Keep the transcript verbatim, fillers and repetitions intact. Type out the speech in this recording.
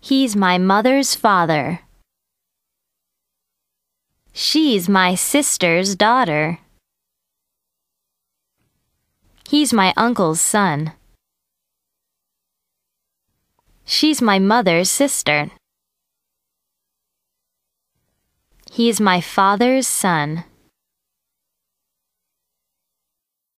He's my mother's father. She's my sister's daughter. He's my uncle's son. She's my mother's sister. He's my father's son.